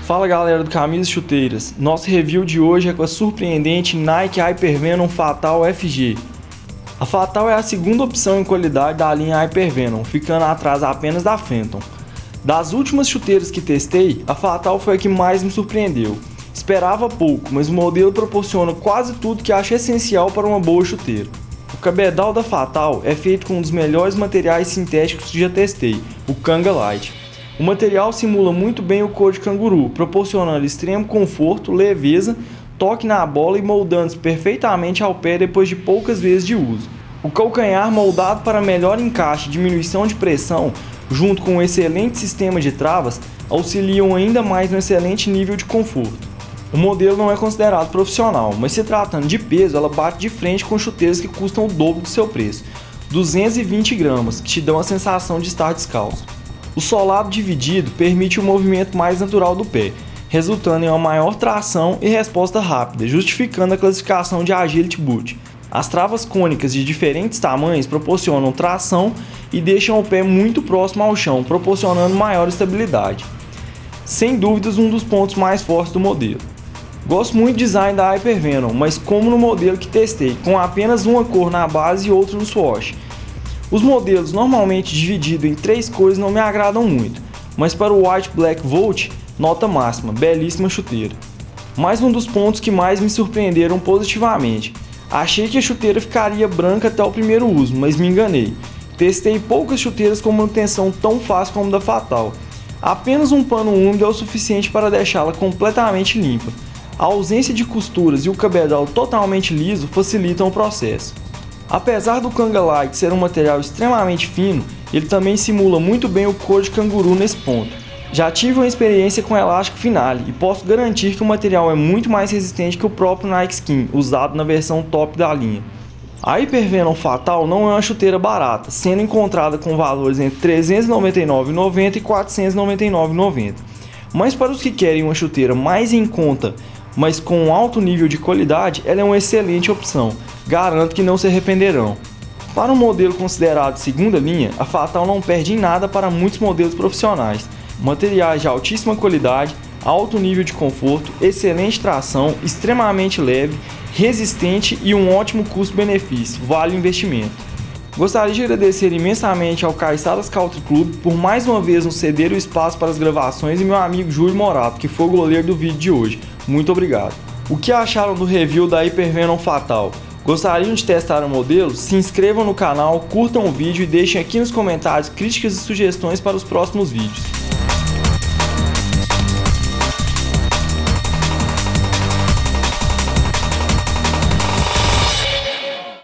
Fala galera do Camisas e Chuteiras, nosso review de hoje é com a surpreendente Nike Hypervenom Fatal FG. A Fatal é a segunda opção em qualidade da linha Hypervenom, ficando atrás apenas da Phantom. Das últimas chuteiras que testei, a Fatal foi a que mais me surpreendeu. Esperava pouco, mas o modelo proporciona quase tudo que acho essencial para uma boa chuteira. O cabedal da Fatal é feito com um dos melhores materiais sintéticos que já testei, o Kanga Light. O material simula muito bem o couro de canguru, proporcionando extremo conforto, leveza, toque na bola e moldando-se perfeitamente ao pé depois de poucas vezes de uso. O calcanhar moldado para melhor encaixe e diminuição de pressão, junto com um excelente sistema de travas, auxiliam ainda mais no excelente nível de conforto. O modelo não é considerado profissional, mas se tratando de peso, ela bate de frente com chuteiras que custam o dobro do seu preço, 220 gramas, que te dão a sensação de estar descalço. O solado dividido permite o movimento mais natural do pé, resultando em uma maior tração e resposta rápida, justificando a classificação de Agility Boot. As travas cônicas de diferentes tamanhos proporcionam tração e deixam o pé muito próximo ao chão, proporcionando maior estabilidade. Sem dúvidas, um dos pontos mais fortes do modelo. Gosto muito do design da Hypervenom, mas como no modelo que testei, com apenas uma cor na base e outra no swatch. Os modelos normalmente divididos em 3 cores não me agradam muito, mas para o White Black Volt, nota máxima, belíssima chuteira. Mais um dos pontos que mais me surpreenderam positivamente. Achei que a chuteira ficaria branca até o primeiro uso, mas me enganei. Testei poucas chuteiras com manutenção tão fácil como a da Fatal. Apenas um pano úmido é o suficiente para deixá-la completamente limpa. A ausência de costuras e o cabedal totalmente liso facilitam o processo. Apesar do Kanga Light ser um material extremamente fino, ele também simula muito bem o couro de canguru nesse ponto. Já tive uma experiência com elástico Finale e posso garantir que o material é muito mais resistente que o próprio Nike Skin, usado na versão top da linha. A Hypervenom Fatal não é uma chuteira barata, sendo encontrada com valores entre R$ 399,90 e R$ 499,90. Mas para os que querem uma chuteira mais em conta, mas com um alto nível de qualidade, ela é uma excelente opção. Garanto que não se arrependerão. Para um modelo considerado segunda linha, a Fatal não perde em nada para muitos modelos profissionais. Materiais de altíssima qualidade, alto nível de conforto, excelente tração, extremamente leve, resistente e um ótimo custo-benefício, vale o investimento. Gostaria de agradecer imensamente ao Caiçaras Country Club por mais uma vez nos ceder o espaço para as gravações e meu amigo Júlio Morato, que foi o goleiro do vídeo de hoje. Muito obrigado. O que acharam do review da Hypervenom Fatal? Gostariam de testar o modelo? Se inscrevam no canal, curtam o vídeo e deixem aqui nos comentários críticas e sugestões para os próximos vídeos.